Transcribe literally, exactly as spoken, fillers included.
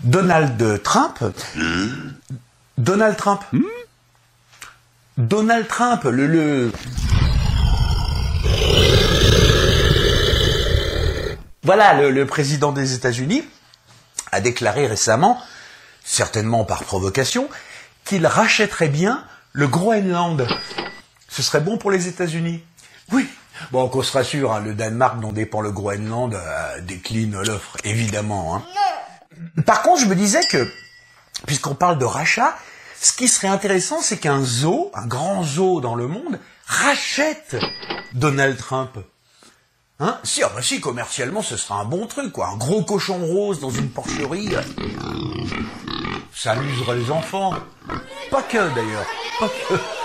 Donald Trump. Donald Trump. Hmm? Donald Trump, le, le... Voilà, le, le président des États-Unis a déclaré récemment, certainement par provocation, qu'il rachèterait bien le Groenland. Ce serait bon pour les États-Unis. Oui. Bon, qu'on se rassure, hein, le Danemark dont dépend le Groenland euh, décline l'offre, évidemment. Hein. Par contre, je me disais que, puisqu'on parle de rachat, ce qui serait intéressant, c'est qu'un zoo, un grand zoo dans le monde, rachète Donald Trump. Hein? Si, ah bah si, commercialement, ce sera un bon truc, quoi. Un gros cochon rose dans une porcherie. Ça amuserait les enfants. Pas que, d'ailleurs. Pas que.